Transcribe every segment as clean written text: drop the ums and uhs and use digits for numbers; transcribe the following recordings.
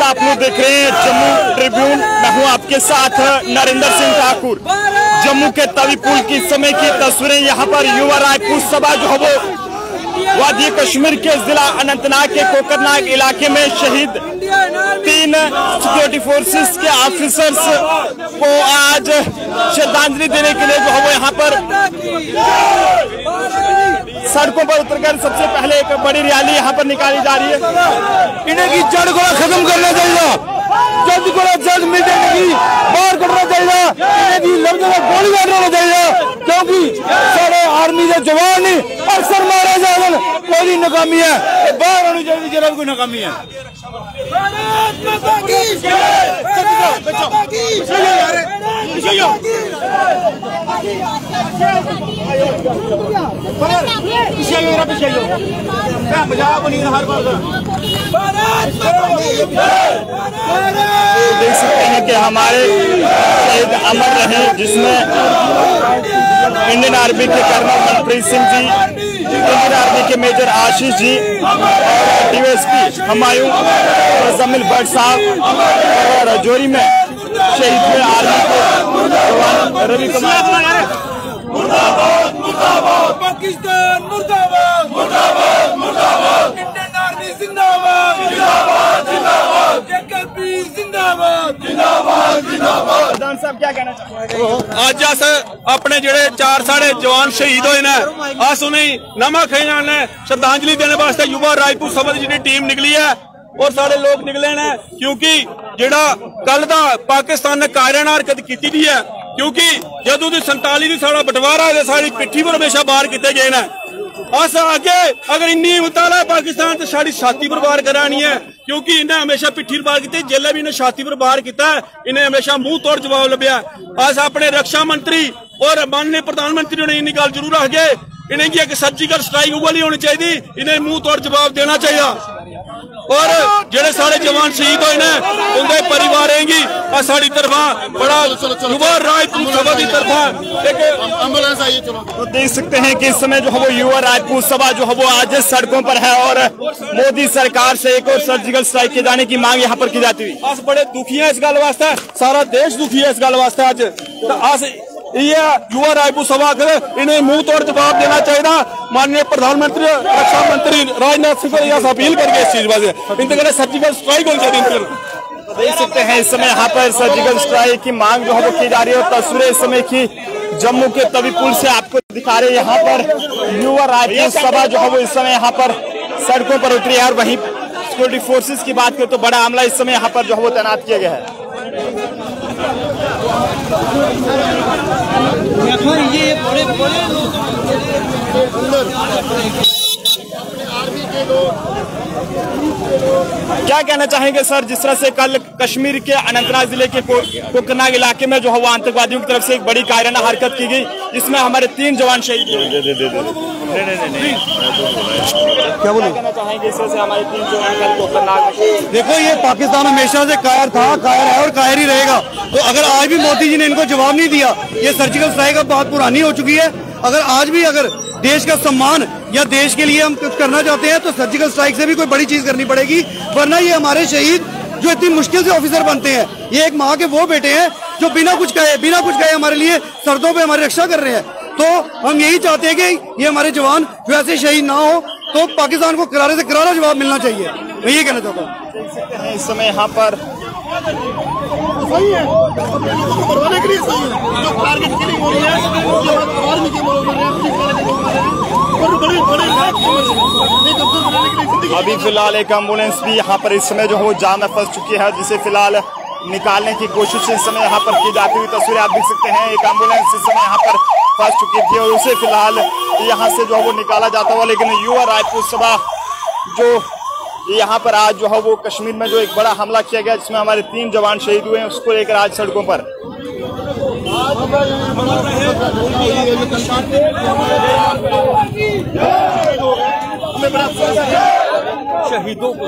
मामला आप लोग देख रहे हैं जम्मू ट्रिब्यून। मैं हूं आपके साथ नरेंद्र सिंह ठाकुर। जम्मू के तवी पुल की समय की तस्वीरें यहाँ पर युवा रायपुर सभा जो है वो वादी कश्मीर के जिला अनंतनाग के कोकरनाग इलाके में शहीद 3 सिक्योरिटी फोर्सेस के ऑफिसर्स को आज श्रद्धांजलि देने के लिए जो है वो यहाँ पर सड़कों पर उतरकर सबसे पहले एक बड़ी रैली यहाँ पर निकाली जा रही है। इन्हें की जड़ को खत्म करना चाहिए, जल्द को जल्द मिल जाएगी, बाहर करना चाहिए, इन्हें की लफ्जों में गोली मारना चाहिए, क्योंकि सारे आर्मी के जवान अक्सर मारे जाए कोई नाकामी है, बाहर होनी चाहिए जरूर कोई नाकामी है। देख सकते हैं कि हमारे शहीद अमर रहे, जिसमें इंडियन आर्मी के colonel Manpreet Singh ji, Indian army के मेजर आशीष जी और डीएसपी हुमायूं जमील भट्ट साहब और राजौरी में शहीद हुए आर्मी के जवान रवि कुमार। मुर्दाबाद मुर्दाबाद पाकिस्तान, मुर्दाबाद मुर्दाबाद मुर्दाबाद इंडियन आर्मी जिंदाबाद जिंदाबाद जिंदाबाद, जेकेपी जिंदाबाद जिंदाबाद जिंदाबाद। प्रधान साहब क्या कहना चाहते हैं? अज अस अपने जेडे 4 साढ़े जवान शहीद होए ने, अस उन्हें नमा खेयां ने श्रद्धांजलि देने वास्ते युवा रायपुर सभा की जी टीम निकली है और सारे लोग निकले ने, क्योंकि जेड़ा कल दा पाकिस्तान ने कायराना हरकत की थी है, क्योंकि जदों दी 47 दी साड़ा बंटवारा है साड़ी पिट्ठी पर हमेशा बाहर किए गए ने। अस आगे अगर इन्नी उताला पाकिस्तान तो साड़ी छाती पर बाहर करानी है, क्योंकि इन्हें हमेशा पिट्ठी पर बाहर किए, जेले भी इन्हें छाती पर बाहर किया, इन्हें हमेशा मुंह तोड़ जवाब लभ्या। अस अपने रक्षा मंत्री और माननीय प्रधानमंत्री ने इन गल जरूर रख गए, इन्हें की एक सर्जिकल स्ट्राइक वाली होनी चाहिए, इन्हें मुंह तोड़ जवाब देना चाहिए। और जेडे सारे जवान शहीद हुए ने उनके परिवार साड़ी तरफा बड़ा युवा रायपुर सभा की तरफा एक एम्बुलेंस आई। चलो तो देख सकते हैं कि इस समय जो है वो युवा रायपुर सभा जो है वो आज सड़कों पर है और मोदी सरकार से एक और सर्जिकल स्ट्राइक किए जाने की मांग यहाँ पर की जाती हुई। अस बड़े दुखी है इस गल वास्ते, सारा देश दुखी है इस गल वास्ते। अज अस ये युवा रायपुर सभा कर इन्हें मुंह तोड़ जवाब देना चाहिए। माननीय प्रधानमंत्री रक्षा मंत्री राजनाथ सिंह को अपील करके इस चीज वास्ते इनके सर्जिकल स्ट्राइक होनी चाहिए। देख सकते हैं इस समय यहाँ पर सर्जिकल स्ट्राइक की मांग जो है वो की जा रही है और तस्वीरें इस समय की जम्मू के तवी पुल से आपको दिखा रहे हैं। यहाँ पर युवा रायपुर सभा जो है वो इस समय यहाँ पर सड़कों पर उतरी है और वहीं सिक्योरिटी फोर्सेस की बात करें तो बड़ा अमला इस समय यहाँ पर जो है वो तैनात किया गया है। देखो ये बड़े बड़े लोग क्या कहना चाहेंगे सर, जिस तरह से कल कश्मीर के अनंतनाग जिले के कोकरनाग इलाके में जो है वो आतंकवादियों की तरफ से एक बड़ी कायराना हरकत की गई, जिसमें हमारे 3 जवान शहीद हुए। क्या कहना चाहेंगे इस तरह से हमारे 3 जवान कल कोकरनाग में? देखो ये पाकिस्तान हमेशा से कायर था, कायर है और कायर ही रहेगा। तो अगर आज भी मोदी जी ने इनको जवाब नहीं दिया, ये सर्जिकल स्ट्राइक अब बहुत पुरानी हो चुकी है। अगर आज भी अगर देश का सम्मान या देश के लिए हम कुछ करना चाहते हैं तो सर्जिकल स्ट्राइक से भी कोई बड़ी चीज करनी पड़ेगी, वरना ये हमारे शहीद जो इतनी मुश्किल से ऑफिसर बनते हैं, ये एक माँ के वो बेटे हैं जो बिना कुछ कहे हमारे लिए सरहदों पे हमारी रक्षा कर रहे हैं। तो हम यही चाहते हैं कि ये हमारे जवान जो ऐसे शहीद ना हो, तो पाकिस्तान को करारे से करारा जवाब मिलना चाहिए। मैं ये कहना चाहता हूँ। देख सकते हैं इस समय यहाँ पर सही है, करवाने के लिए सही है, जो टारगेट किलिंग हो रही है, आर्मी के अभी फिलहाल एक एम्बुलेंस भी यहाँ पर इस समय जो है वो जाम में फंस चुकी है, जिसे फिलहाल निकालने की कोशिश इस समय यहाँ पर की जाती हुई तस्वीरें आप देख सकते हैं। एक एम्बुलेंस इस समय यहाँ पर फंस चुकी थी और उसे फिलहाल यहाँ से जो है वो निकाला जाता हुआ, लेकिन युवा रायपुर सभा जो यहाँ पर आज जो है वो कश्मीर में जो एक बड़ा हमला किया गया जिसमें हमारे 3 जवान शहीद हुए हैं, उसको लेकर आज सड़कों पर शहीदों को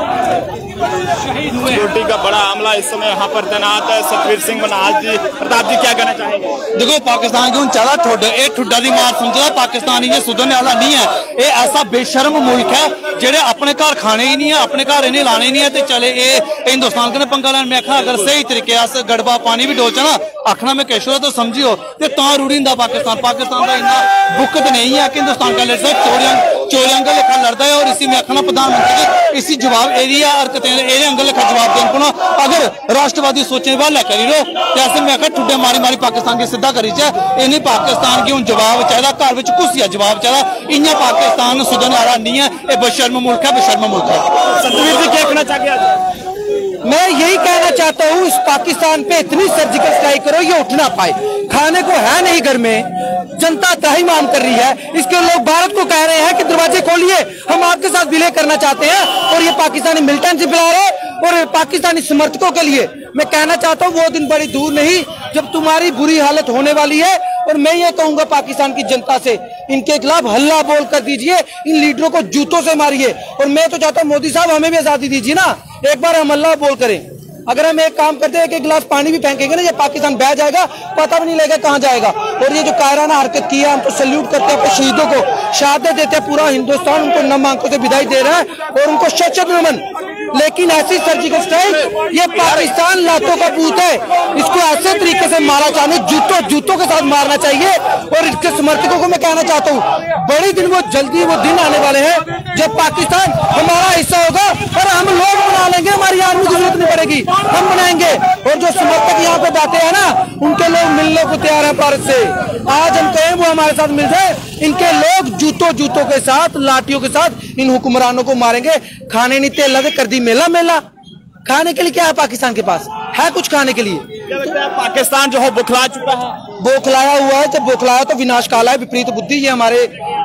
सिक्योरिटी का बड़ा आमला इस समय यहाँ पर तैनात है। सतवीर सिंह मनाज जी, प्रताप जी क्या कहना चाहेंगे? देखो पाकिस्तान क्यों चला ठुड ये ठुडा दी मार समझदा पाकिस्तान ये सुधरने वाला नहीं है। ये ऐसा बेशर्म मुल्क है जेडे अपने घर खाने ही नहीं है, अपने घर इन्हें लाने ही नहीं है ते चले ये हिंदुस्तान कने पंगा लैन। मैं आखा अगर सही तरीके से गड़बा पानी भी डोलचा ना आखना में कैशो तो समझियो ते ता रूढ़ींदा पाकिस्तान का इतना बुकत नहीं है कि हिंदुस्तान का लड़ चोरियां का लेखा लड़ता है। और इसी में आखना प्रधानमंत्री के इसी जवाब एरिया हरकतें एरिया अंगल लेखा जवाब दें को अगर राष्ट्रवादी सोचने वाला करी लो जैसे मैं आखा ठुडे मारी मारी पाकिस्तान की सिद्धा करी चाहे इन्हें पाकिस्तान की हूं जवाब चाहिए घर में घुसिया जवाब चाहिए। इं पाकिस्तान सुधरने वाला नहीं है, ये बेशर्म मुल्क है, बेशर्म मुल्क है। सतवीर जी क्या कहना चाहिए? मैं यही कहना चाहता हूँ इस पाकिस्तान पे इतनी सर्जिकल स्ट्राइक करो ये उठ ना पाए। खाने को है नहीं घर में, जनता त्राही मांग कर रही है। इसके लोग भारत को कह रहे हैं कि दरवाजे खोलिए, हम आपके साथ विलय करना चाहते हैं। और ये पाकिस्तानी मिलिटेंट बुला रहे और पाकिस्तानी समर्थकों के लिए मैं कहना चाहता हूँ वो दिन बड़ी दूर नहीं जब तुम्हारी बुरी हालत होने वाली है। और मैं ये कहूंगा पाकिस्तान की जनता से इनके खिलाफ हल्ला बोल कर दीजिए, इन लीडरों को जूतों से मारिए। और मैं तो चाहता हूँ मोदी साहब हमें भी आजादी दीजिए ना, एक बार हम हल्ला बोल करें। अगर हम एक काम करते हैं कि एक गिलास पानी भी फेंकेंगे ना ये पाकिस्तान बह जाएगा, पता भी नहीं लगेगा कहाँ जाएगा। और ये जो कायराना हरकत की है हम तो सल्यूट करते हैं अपने शहीदों को, शहादत देते हैं। पूरा हिंदुस्तान उनको नम आंखों से विदाई दे रहा है और उनको शत नमन। लेकिन ऐसी सर्जिकल स्ट्राइक ये पाकिस्तान लातों का भूत है, इसको ऐसे तरीके से मारा चाहिए, जूतों के साथ मारना चाहिए। और इसके समर्थकों को मैं कहना चाहता हूँ बड़े दिन वो जल्दी वो दिन आने वाले हैं जब पाकिस्तान हमारा हिस्सा होगा और हम लोग बना लेंगे, हमारी आर्मी की जरूरत नहीं पड़ेगी, हम बनाएंगे। और जो समर्थक यहाँ पे बैठे हैं ना उनके लोग मिलने को तैयार है भारत से। आज हम कहें वो हमारे साथ मिल जाए, इनके लोग जूतों के साथ लाठियों के साथ इन हुक्मरानों को मारेंगे। खाने नहीं तेल कर दी मेला खाने के लिए क्या है पाकिस्तान के पास? है कुछ खाने के लिए? क्या लगता है पाकिस्तान जो है बुखला चुका है? बोखलाया हुआ है, जब बोखलाया तो विनाश काल है, विपरीत बुद्धि ये हमारे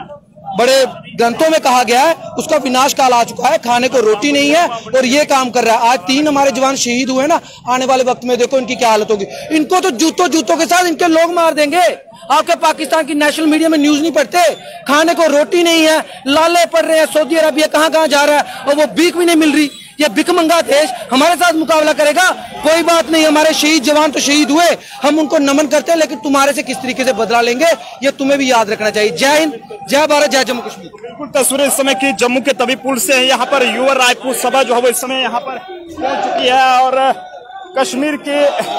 बड़े ग्रंथों में कहा गया है, उसका विनाश काल आ चुका है। खाने को रोटी नहीं है और ये काम कर रहा है। आज 3 हमारे जवान शहीद हुए ना, आने वाले वक्त में देखो इनकी क्या हालत होगी। इनको तो जूतों के साथ इनके लोग मार देंगे। आपके पाकिस्तान की नेशनल मीडिया में न्यूज नहीं पढ़ते, खाने को रोटी नहीं है, लाले पड़ रहे हैं, सऊदी अरबिया कहाँ जा रहा है और वो भीख भी नहीं मिल रही। ये भिखमंगा देश हमारे साथ मुकाबला करेगा? कोई बात नहीं, हमारे शहीद जवान तो शहीद हुए, हम उनको नमन करते हैं, लेकिन तुम्हारे से किस तरीके से बदला लेंगे ये तुम्हें भी याद रखना चाहिए। जय हिंद, जय भारत, जय जम्मू कश्मीर। बिल्कुल तस्वीरें इस समय की जम्मू के तवी पुल से है। यहाँ पर युवा राजपूत सभा जो है वो इस समय यहाँ पर पहुंच चुकी है। और कश्मीर के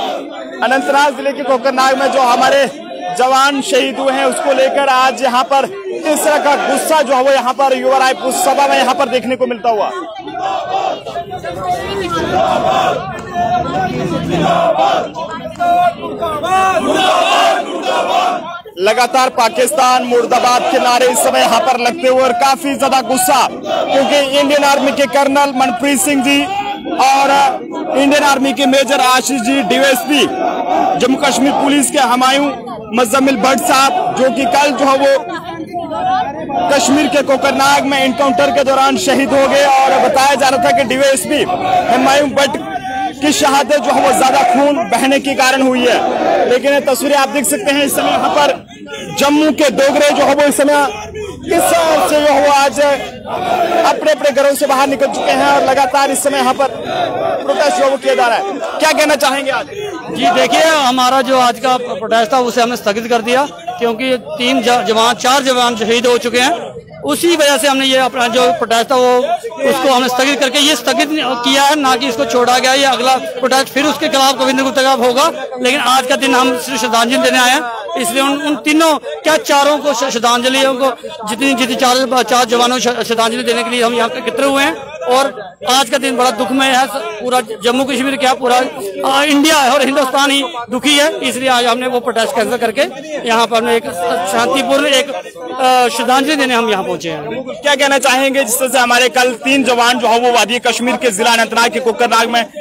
अनंतनाग जिले के कोकरनाग में जो हमारे जवान शहीद हुए हैं उसको लेकर आज यहाँ पर इस तरह का गुस्सा जो है वो यहाँ पर युवा राजपूत सभा में यहाँ पर देखने को मिलता हुआ। लगातार पाकिस्तान मुर्दाबाद के नारे इस समय यहाँ पर लगते हुए और काफी ज्यादा गुस्सा, क्योंकि इंडियन आर्मी के कर्नल मनप्रीत सिंह जी और इंडियन आर्मी के major Ashish ji DSP Jammu Kashmir police के हुमायूं मुजम्मिल भट्ट साहब जो कि कल जो है वो कश्मीर के कोकरनाग में एनकाउंटर के दौरान शहीद हो गए। और बताया जा रहा था कि डीएसपी हुमायूं भट्ट की शहादत जो है वो ज्यादा खून बहने के कारण हुई है। लेकिन ये तस्वीरें आप देख सकते हैं इस समय यहाँ पर जम्मू के डोगरे जो है वो इस समय किस तरह से जो है वो आज अपने अपने घरों से बाहर निकल चुके हैं और लगातार इस समय यहाँ पर प्रोटेस्ट जो किया जा रहा है। क्या कहना चाहेंगे आज? जी देखिए, हमारा जो आज का प्रोटेस्ट था उसे हमने स्थगित कर दिया, क्योंकि 4 जवान शहीद हो चुके हैं। उसी वजह से हमने ये अपना जो प्रोटेस्ट था वो उसको हमने स्थगित करके ये स्थगित किया है, ना कि इसको छोड़ा गया। ये अगला प्रोटेस्ट फिर उसके खिलाफ कविंद्र गुप्ता का होगा। लेकिन आज का दिन हम श्रद्धांजलि देने आए हैं, इसलिए उन तीनों क्या चारों को श्रद्धांजलि को जितनी 4 जवानों को श्रद्धांजलि देने के लिए हम यहाँ पे एकत्र हुए हैं। और आज का दिन बड़ा दुखमय है, पूरा जम्मू कश्मीर क्या पूरा इंडिया और हिंदुस्तान ही दुखी है। इसलिए आज हमने वो प्रोटेस्ट कैंसिल करके यहाँ पर हमने एक शांतिपूर्ण एक श्रद्धांजलि देने हम यहाँ पहुंचे हैं। क्या कहना चाहेंगे जिससे हमारे कल 3 जवान जो है वो वादी कश्मीर के जिला अनंतनाग के कोकरनाग में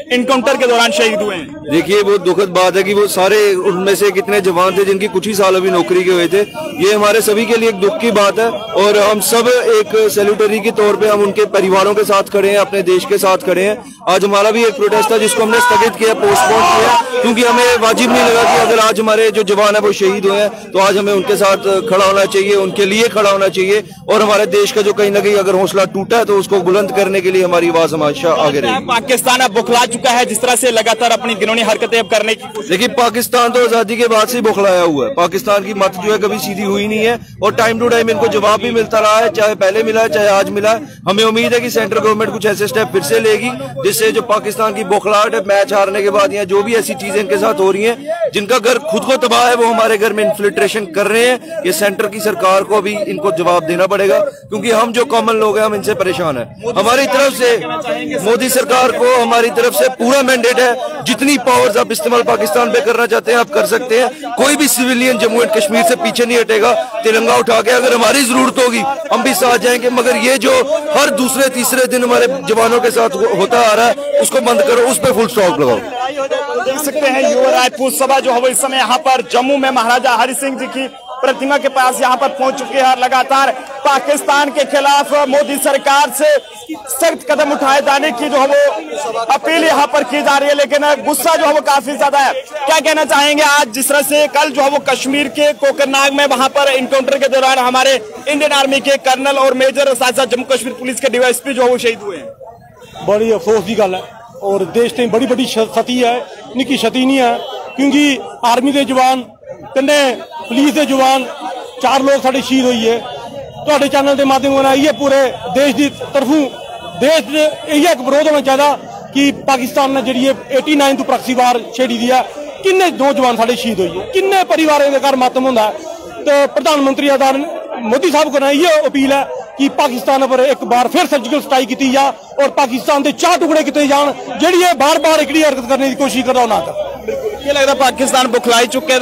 इनकाउंटर के दौरान शहीद हुए हैं। देखिए बहुत दुखद बात है कि वो सारे उनमें से कितने जवान थे जिनकी कुछ ही साल अभी नौकरी के हुए थे। ये हमारे सभी के लिए एक दुख की बात है और हम सब एक सैल्यूटरी के तौर पे हम उनके परिवारों के साथ खड़े हैं, अपने देश के साथ खड़े हैं। आज हमारा भी एक प्रोटेस्ट था जिसको हमने स्थगित किया, पोस्टपोन किया, क्योंकि हमें वाजिब नहीं लगा कि अगर आज हमारे जो जवान है वो शहीद हुए हैं तो आज हमें उनके साथ खड़ा होना चाहिए, उनके लिए खड़ा होना चाहिए। और हमारे देश का जो कहीं ना कहीं अगर हौसला टूटा है तो उसको बुलंद करने के लिए हमारी आवाज हमेशा आगे रहेगी। पाकिस्तान अब बौखला चुका है जिस तरह से लगातार अपनी घिनौनी हरकतें अब करने की। देखिए पाकिस्तान तो आजादी के बाद से बौखलाया हुआ है। पाकिस्तान की मत जो है कभी सीधी हुई नहीं है और टाइम टू टाइम इनको जवाब भी मिलता रहा है, चाहे पहले मिला है चाहे आज मिला है। हमें उम्मीद है कि सेंट्रल गवर्नमेंट कुछ ऐसे स्टेप फिर से लेगी जिससे जो पाकिस्तान की बौखलाहट है मैच हारने के बाद या जो भी ऐसी चीजें इनके साथ हो रही हैं जिनका घर खुद को तबाह है वो हमारे घर में इन्फिल्ट्रेशन कर रहे हैं। ये सेंटर की सरकार को भी इनको जवाब देना पड़ेगा क्योंकि हम जो कॉमन लोग हैं हम इनसे परेशान है। हमारी तरफ से मोदी सरकार को हमारी तरफ से पूरा मैंडेट है, जितनी पावर्स आप इस्तेमाल पाकिस्तान पे करना चाहते हैं आप कर सकते हैं। कोई भी सिविलियन जम्मू एंड कश्मीर से पीछे नहीं हटेगा। तिरंगा उठा के अगर हमारी जरूरत होगी हम भी साथ जाएंगे, मगर ये जो हर दूसरे तीसरे दिन हमारे जवानों के साथ होता आ रहा है उसको बंद करो, उस पर फुल स्टॉप लगाओ। देख सकते हैं युवा राजपूत सभा जो है इस समय यहाँ पर जम्मू में महाराजा हरि सिंह जी की प्रतिमा के पास यहाँ पर पहुंच चुके हैं। लगातार पाकिस्तान के खिलाफ मोदी सरकार से सख्त कदम उठाए जाने की जो है वो अपील यहाँ पर की जा रही है, लेकिन गुस्सा जो है वो काफी ज्यादा है। क्या कहना चाहेंगे आज जिस तरह से कल जो है वो कश्मीर के कोकरनाग में वहां पर इनकाउंटर के दौरान हमारे इंडियन आर्मी के कर्नल और मेजर साथ साथ जम्मू कश्मीर पुलिस के डीवाईएसपी जो है वो शहीद हुए हैं। बड़ी अफसोस की गल है और देश ने बड़ी बड़ी क्षति है, निकी क्षति नहीं है क्योंकि आर्मी के जवान कन्ने पुलिस के जवान 4 लोग साढ़े शहीद हुई है। तो चैनल के माध्यम ये पूरे देश की तरफों देश यही एक विरोध होना चाहिए कि पाकिस्तान ने जी 89 तो प्रॉक्सी वार छेड़ी दी है, किन्ने नौजवान साढ़े शहीद हुई है, किन्ने परिवारों के घर मातम होंगे। तो प्रधानमंत्री आधार मोदी साहब को ये अपील है कि पाकिस्तान पर एक बार फिर सर्जिकल स्ट्राइक की जा और पाकिस्तान के 4 टुकड़े किए जान जी बार बार एक हरकत करने की कोशिश कर रहा होना। ये लगता पाकिस्तान बुखलाई चुके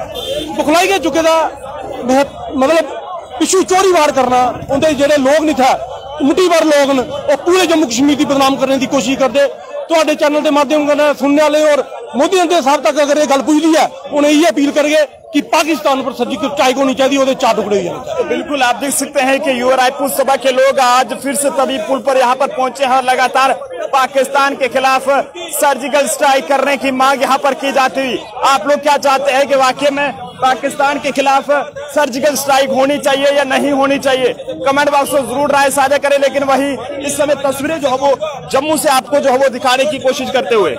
बुखलाई के चुके मतलब पिछू चोरी वार करना उनके जेडे लोग नहीं था मुट्ठी भर लोग न और पूरे जम्मू कश्मीर की बदनाम करने की कोशिश करते। तो चैनल के माध्यम सुनने वाले और मोदी साहब तक अगर ये गल पुजती है उन्हें ये अपील करेंगे कि पाकिस्तान पर सर्जिकल स्ट्राइक होनी चाहिए, वो 4 टुकड़े ही होने। तो बिल्कुल आप देख सकते हैं कि युवा राजपूत सभा के लोग आज फिर से तभी पुल पर यहाँ पर पहुंचे हैं और लगातार पाकिस्तान के खिलाफ सर्जिकल स्ट्राइक करने की मांग यहाँ पर की जाती हुई। आप लोग क्या चाहते हैं कि वाकई में पाकिस्तान के खिलाफ सर्जिकल स्ट्राइक होनी चाहिए या नहीं होनी चाहिए? कमेंट बॉक्स में जरूर राय साझा करें। लेकिन वही इस समय तस्वीरें जो है वो जम्मू से आपको जो है वो दिखाने की कोशिश करते हुए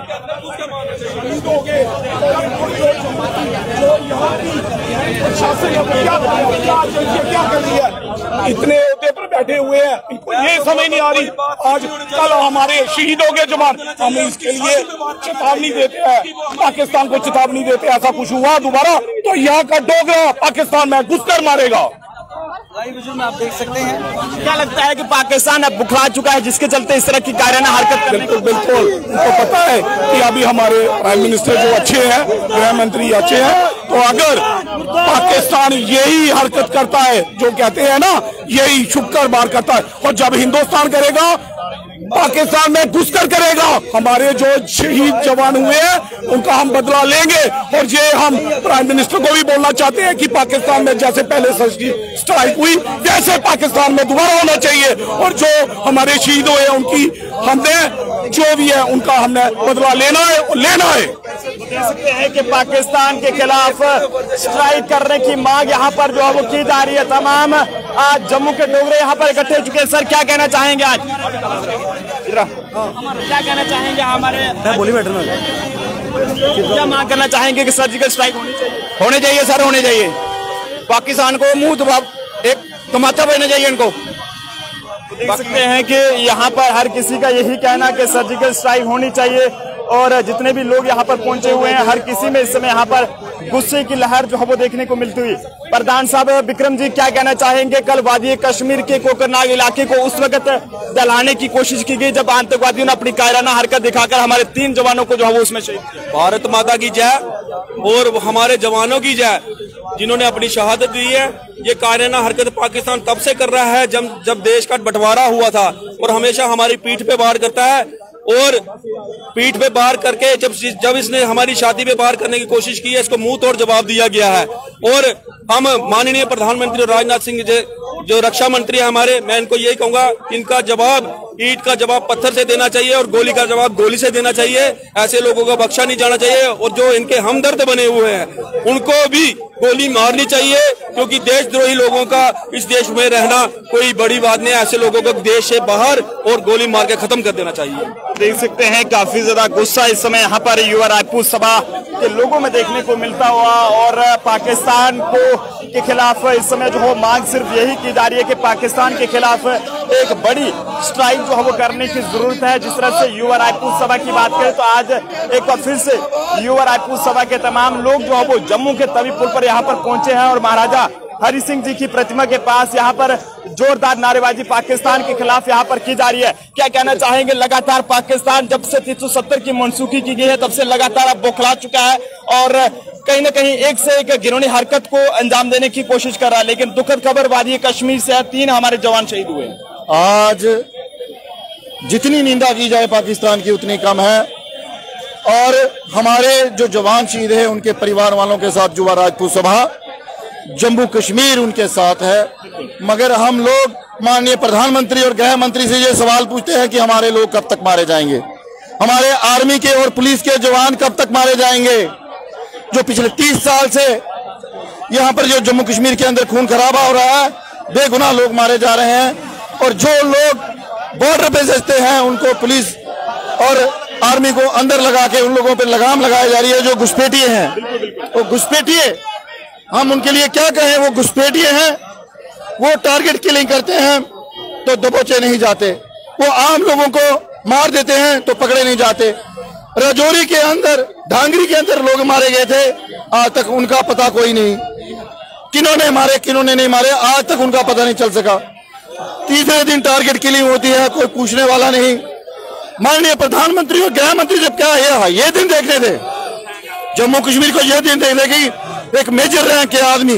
इतने होते पर बैठे हुए हैं, इनको ये समझ नहीं आ रही। आज कल हमारे शहीदों के जवान हम इसके लिए चेतावनी देते हैं, पाकिस्तान को चेतावनी देते हैं ऐसा कुछ हुआ दोबारा तो यहाँ का डोगरा पाकिस्तान में घुसकर मारेगा। में आप देख सकते हैं क्या लगता है कि पाकिस्तान अब बुखला चुका है जिसके चलते इस तरह की कायराना हरकत? बिल्कुल बिल्कुल उनको पता है कि अभी हमारे प्राइम मिनिस्टर जो अच्छे हैं, गृह मंत्री अच्छे हैं, तो अगर पाकिस्तान यही हरकत करता है जो कहते हैं ना यही छुपकर बार करता है और जब हिंदुस्तान करेगा पाकिस्तान में घुसकर करेगा। हमारे जो शहीद जवान हुए हैं उनका हम बदला लेंगे और ये हम प्राइम मिनिस्टर को भी बोलना चाहते हैं कि पाकिस्तान में जैसे पहले स्ट्राइक हुई वैसे पाकिस्तान में दोबारा होना चाहिए और जो हमारे शहीद हुए उनकी हमने जो भी है उनका हमने बदला लेना है और लेना है। देख सकते हैं कि पाकिस्तान के खिलाफ स्ट्राइक करने की मांग यहाँ पर जो है वो की जा रही है। तमाम आज जम्मू के डोगरे यहाँ पर इकट्ठे हो चुके हैं। सर क्या कहना चाहेंगे आज? क्या कहना चाहेंगे हमारे क्या मांग करना चाहेंगे कि सर्जिकल स्ट्राइक होने चाहिए सर, होने चाहिए। पाकिस्तान को मुंह दबा एक तमाचा बजना चाहिए इनको। देख सकते हैं कि यहाँ पर हर किसी का यही कहना कि सर्जिकल स्ट्राइक होनी चाहिए और जितने भी लोग यहाँ पर पहुंचे हुए हैं हर किसी में इस समय यहाँ पर गुस्से की लहर जो है वो देखने को मिलती हुई। प्रधान साहब विक्रम जी क्या कहना चाहेंगे? कल वादी कश्मीर के कोकरनाग इलाके को उस वक्त दलाने की कोशिश की गई जब आतंकवादियों ने अपनी कायराना हरकत दिखाकर हमारे 3 जवानों को जो है वो उसमें शहीद किया। भारत माता की जय और हमारे जवानों की जय जिन्होंने अपनी शहादत दी है। ये कायराना हरकत पाकिस्तान तब से कर रहा है जब देश का बंटवारा हुआ था और हमेशा हमारी पीठ पे वार करता है और पीठ पे बार करके जब इसने हमारी शादी पे बार करने की कोशिश की है, इसको मुंह तोड़ जवाब दिया गया है। और हम माननीय प्रधानमंत्री राजनाथ सिंह जो रक्षा मंत्री है हमारे, मैं इनको यही कहूंगा, इनका जवाब ईंट का जवाब पत्थर से देना चाहिए और गोली का जवाब गोली से देना चाहिए। ऐसे लोगों को बख्शा नहीं जाना चाहिए और जो इनके हमदर्द बने हुए हैं उनको भी गोली मारनी चाहिए, क्योंकि देशद्रोही लोगों का इस देश में रहना कोई बड़ी बात नहीं है। ऐसे लोगों को देश से बाहर और गोली मार के खत्म कर देना चाहिए। देख सकते हैं काफी ज्यादा गुस्सा इस समय यहाँ पर युवा राजपूत सभा के लोगों में देखने को मिलता हुआ, और पाकिस्तान के खिलाफ इस समय जो हो मांग सिर्फ यही की जा रही है कि पाकिस्तान के खिलाफ एक बड़ी स्ट्राइक जो है वो करने की जरूरत है। जिस तरह से युवा राजपूत सभा की बात करें तो आज एक बार फिर से युवा राजपूत सभा के तमाम लोग जो है वो जम्मू के तवी पुल पर यहाँ पर पहुंचे हैं और महाराजा हरि सिंह जी की प्रतिमा के पास यहाँ पर जोरदार नारेबाजी पाकिस्तान के खिलाफ यहाँ पर की जा रही है। क्या कहना चाहेंगे? लगातार पाकिस्तान जब से 370 की मनसूखी की गई है तब से लगातार अब बौखला चुका है और कहीं न कहीं एक से एक घिनौनी हरकत को अंजाम देने की कोशिश कर रहा है। लेकिन दुखद खबर वादी कश्मीर से है, 3 हमारे जवान शहीद हुए। आज जितनी निंदा की जाए पाकिस्तान की उतनी कम है, और हमारे जो जवान शहीद है उनके परिवार वालों के साथ युवा राजपूत सभा जम्मू कश्मीर उनके साथ है। मगर हम लोग माननीय प्रधानमंत्री और गृह मंत्री से ये सवाल पूछते हैं कि हमारे लोग कब तक मारे जाएंगे, हमारे आर्मी के और पुलिस के जवान कब तक मारे जाएंगे, जो पिछले 30 साल से यहाँ पर जो जम्मू कश्मीर के अंदर खून खराबा हो रहा है, बेगुनाह लोग मारे जा रहे हैं। और जो लोग बॉर्डर पे सजते हैं उनको पुलिस और आर्मी को अंदर लगा के उन लोगों पे लगाम लगाई जा रही है। जो घुसपैठिए हैं वो घुसपैठिए, हम उनके लिए क्या कहें, वो घुसपैठिए हैं, वो टारगेट किलिंग करते हैं तो दबोचे नहीं जाते, वो आम लोगों को मार देते हैं तो पकड़े नहीं जाते। राजौरी के अंदर, ढांगरी के अंदर लोग मारे गए थे, आज तक उनका पता कोई नहीं, किन्होंने मारे किन्होंने नहीं मारे आज तक उनका पता नहीं चल सका। तीसरे दिन टारगेट किलिंग होती है, कोई पूछने वाला नहीं। माननीय प्रधानमंत्री और गृह मंत्री जब क्या है ये दिन देखने थे, जम्मू कश्मीर को यह दिन देखने की एक मेजर रैंक के आदमी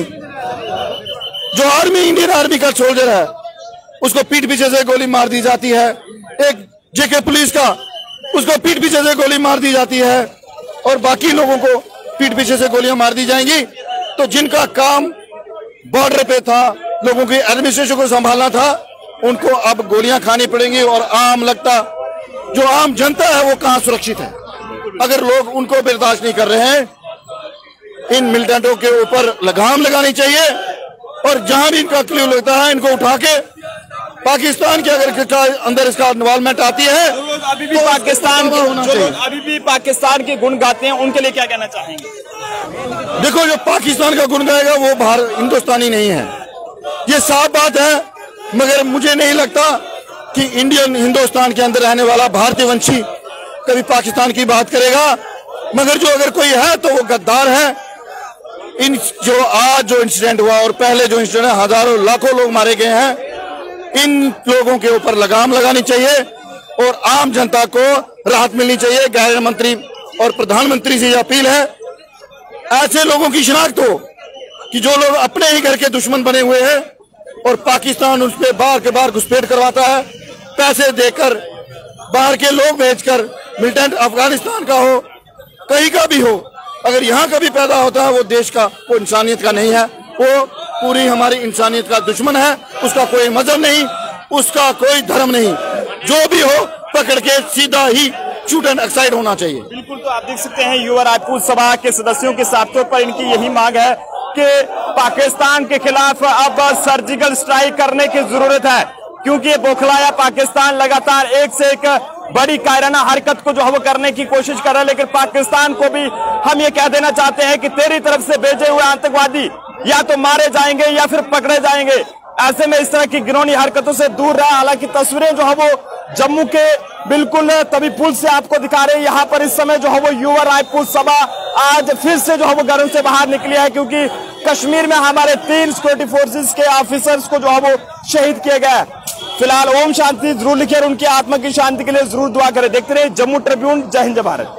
जो आर्मी, इंडियन आर्मी का सोल्जर है, उसको पीठ पीछे से गोली मार दी जाती है। एक जेके पुलिस का, उसको पीठ पीछे से गोली मार दी जाती है और बाकी लोगों को पीठ पीछे से गोलियां मार दी जाएंगी। तो जिनका काम बॉर्डर पे था, लोगों की एडमिनिस्ट्रेशन को संभालना था, उनको अब गोलियां खानी पड़ेंगी। और आम लगता जो आम जनता है वो कहां सुरक्षित है अगर लोग उनको बर्दाश्त नहीं कर रहे हैं। इन मिलिटेंटों के ऊपर लगाम लगानी चाहिए और जहां भी इनका क्ल्यू लगता है इनको उठा के पाकिस्तान के अगर अंदर इसका इन्वॉल्वमेंट आती है अभी भी पाकिस्तान के जो लोग अभी भी पाकिस्तान के गुण गाते हैं उनके लिए क्या कहना चाहेंगे? देखो, जो पाकिस्तान का गुण गाएगा वो बाहर हिंदुस्तानी नहीं है, ये साफ बात है। मगर मुझे नहीं लगता कि इंडियन हिंदुस्तान के अंदर रहने वाला भारतीय वंशी कभी पाकिस्तान की बात करेगा। मगर जो अगर कोई है तो वो गद्दार है। इन जो आज जो इंसिडेंट हुआ और पहले जो इंसिडेंट है, हजारों लाखों लोग मारे गए हैं। इन लोगों के ऊपर लगाम लगानी चाहिए और आम जनता को राहत मिलनी चाहिए। गृह मंत्री और प्रधानमंत्री से यह अपील है, ऐसे लोगों की शिनाख्त हो कि जो लोग अपने ही घर के दुश्मन बने हुए हैं और पाकिस्तान उस पर बार के बार घुसपैठ करवाता है, पैसे देकर, बाहर के लोग भेजकर, मिलिटेंट अफगानिस्तान का हो, कहीं का भी हो, अगर यहाँ का भी पैदा होता है वो देश का, वो इंसानियत का नहीं है, वो पूरी हमारी इंसानियत का दुश्मन है। उसका कोई मजहब नहीं, उसका कोई धर्म नहीं, जो भी हो पकड़ के सीधा ही शूट एंड एक्साइड होना चाहिए। बिल्कुल, तो आप देख सकते हैं युवा राजपूत सभा के सदस्यों के साथ तौर पर इनकी यही मांग है कि पाकिस्तान के खिलाफ अब सर्जिकल स्ट्राइक करने की जरूरत है, क्योंकि बौखलाया पाकिस्तान लगातार एक से एक बड़ी कायराना हरकत को जो है वो करने की कोशिश कर रहा है। लेकिन पाकिस्तान को भी हम ये कह देना चाहते हैं कि तेरी तरफ से भेजे हुए आतंकवादी या तो मारे जाएंगे या फिर पकड़े जाएंगे। ऐसे में इस तरह की घिनौनी हरकतों से दूर रहा। हालांकि तस्वीरें जो है वो जम्मू के बिल्कुल तवी पुल से आपको दिखा रहे हैं। यहाँ पर इस समय जो है वो युवा राजपूत सभा आज फिर से जो है वो घरों से बाहर निकली है, क्योंकि कश्मीर में हमारे 3 सिक्योरिटी फोर्सेस के ऑफिसर्स को जो है वो शहीद किए गए। फिलहाल ओम शांति जरूर लिखे और उनकी आत्मा की शांति के लिए जरूर दुआ करें। देखते रहिए जम्मू ट्रिब्यून। जय हिंद, जय भारत।